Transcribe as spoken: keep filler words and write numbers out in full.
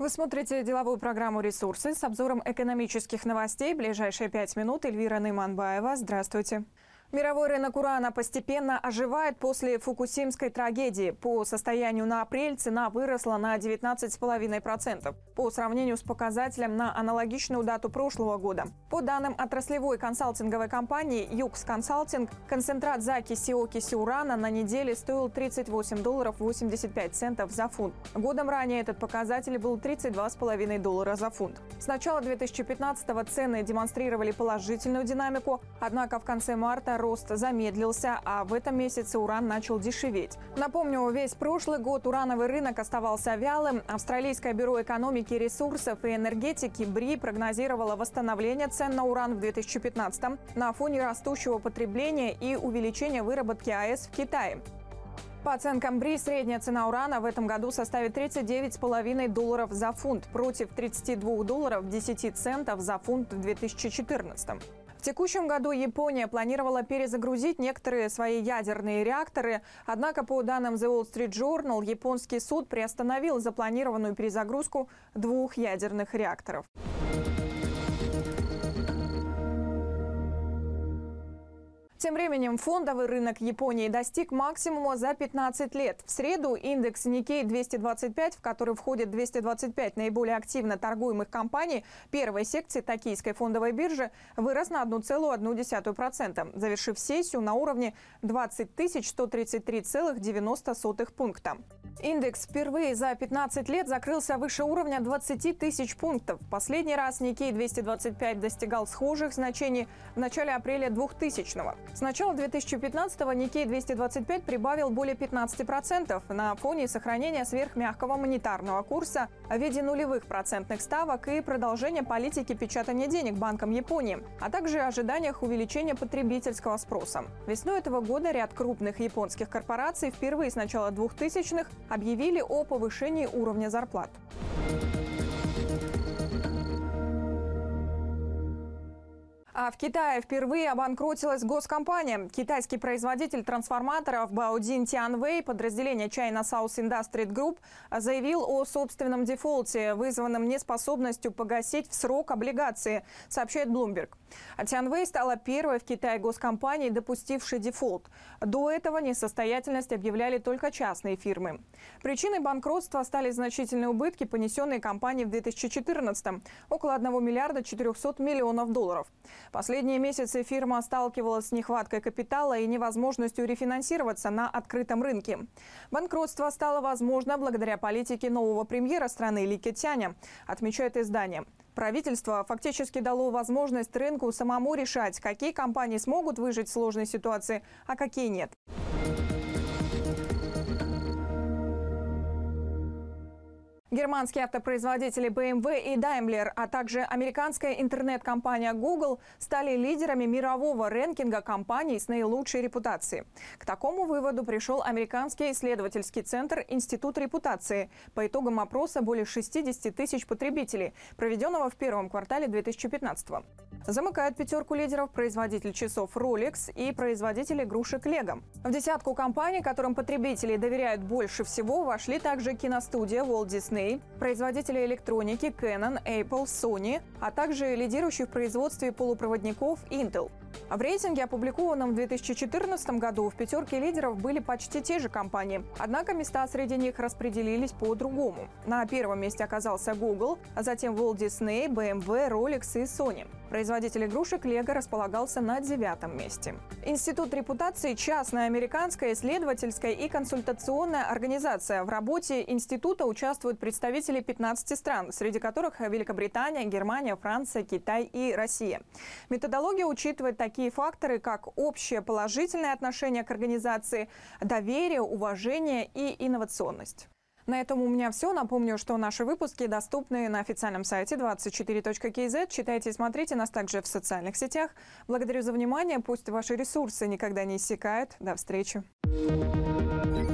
Вы смотрите деловую программу «Ресурсы» с обзором экономических новостей. Ближайшие пять минут. Эльвира Нейманбаева. Здравствуйте. Мировой рынок урана постепенно оживает после фукусимской трагедии. По состоянию на апрель цена выросла на девятнадцать целых пять десятых процента по сравнению с показателем на аналогичную дату прошлого года. По данным отраслевой консалтинговой компании «Юкс Консалтинг», концентрат закиси-окиси урана на неделе стоил тридцать восемь долларов восемьдесят пять центов за фунт. Годом ранее этот показатель был тридцать два целых пять десятых доллара за фунт. С начала две тысячи пятнадцатого цены демонстрировали положительную динамику, однако в конце марта рост замедлился, а в этом месяце уран начал дешеветь. Напомню, весь прошлый год урановый рынок оставался вялым. Австралийское бюро экономики, ресурсов и энергетики БРИ прогнозировало восстановление цен на уран в две тысячи пятнадцатом на фоне растущего потребления и увеличения выработки АЭС в Китае. По оценкам БРИ, средняя цена урана в этом году составит тридцать девять целых пять десятых долларов за фунт против тридцати двух долларов десяти центов за фунт в две тысячи четырнадцатом. В текущем году Япония планировала перезагрузить некоторые свои ядерные реакторы, однако по данным The Wall Street Journal японский суд приостановил запланированную перезагрузку двух ядерных реакторов. Тем временем фондовый рынок Японии достиг максимума за пятнадцать лет. В среду индекс Никей двести двадцать пять, в который входит двести двадцать пять наиболее активно торгуемых компаний первой секции Токийской фондовой биржи, вырос на одну целую одну десятую процента, завершив сессию на уровне двадцать тысяч сто тридцать три целых девяносто сотых пункта. Индекс впервые за пятнадцать лет закрылся выше уровня двадцати тысяч пунктов. Последний раз Никей двести двадцать пять достигал схожих значений в начале апреля двухтысячного. С начала две тысячи пятнадцатого Никей двести двадцать пять прибавил более пятнадцати процентов на фоне сохранения сверхмягкого монетарного курса в виде нулевых процентных ставок и продолжения политики печатания денег Банком Японии, а также ожиданиях увеличения потребительского спроса. Весной этого года ряд крупных японских корпораций впервые с начала двухтысячных объявили о повышении уровня зарплат. А в Китае впервые обанкротилась госкомпания. Китайский производитель трансформаторов Baodin Tianwei, подразделение China South Industries Group, заявил о собственном дефолте, вызванном неспособностью погасить в срок облигации, сообщает Bloomberg. Tianwei стала первой в Китае госкомпанией, допустившей дефолт. До этого несостоятельность объявляли только частные фирмы. Причиной банкротства стали значительные убытки, понесенные компанией в две тысячи четырнадцатом – около одного миллиарда четырёхсот миллионов долларов. Последние месяцы фирма сталкивалась с нехваткой капитала и невозможностью рефинансироваться на открытом рынке. Банкротство стало возможно благодаря политике нового премьера страны Ли Кэцяня, отмечает издание. Правительство фактически дало возможность рынку самому решать, какие компании смогут выжить в сложной ситуации, а какие нет. Германские автопроизводители бэ эм вэ и Daimler, а также американская интернет-компания Google стали лидерами мирового рэнкинга компаний с наилучшей репутацией. К такому выводу пришел американский исследовательский центр «Институт репутации» по итогам опроса более шестидесяти тысяч потребителей, проведенного в первом квартале две тысячи пятнадцатого. Замыкают пятерку лидеров производитель часов Rolex и производитель игрушек Lego. В десятку компаний, которым потребители доверяют больше всего, вошли также киностудия Walt Disney, производители электроники Canon, Apple, Sony, а также лидирующий в производстве полупроводников Intel. В рейтинге, опубликованном в две тысячи четырнадцатом году, в пятерке лидеров были почти те же компании. Однако места среди них распределились по-другому. На первом месте оказался Google, а затем Walt Disney, бэ эм вэ, Rolex и Sony. Производитель игрушек Lego располагался на девятом месте. Институт репутации – частная американская исследовательская и консультационная организация. В работе института участвуют представители пятнадцати стран, среди которых Великобритания, Германия, Франция, Китай и Россия. Методология учитывает такие факторы, как общее положительное отношение к организации, доверие, уважение и инновационность. На этом у меня все. Напомню, что наши выпуски доступны на официальном сайте двадцать четыре точка кей зет. Читайте и смотрите нас также в социальных сетях. Благодарю за внимание. Пусть ваши ресурсы никогда не иссякают. До встречи.